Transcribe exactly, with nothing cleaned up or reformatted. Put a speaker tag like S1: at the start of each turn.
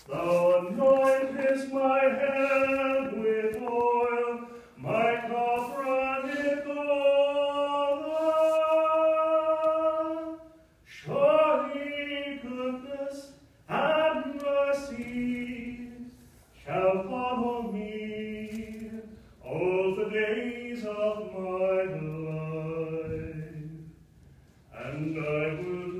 S1: Thou anointest my head with oil, my cup runneth over. Surely goodness and mercy shall follow me all the days of my life, and I will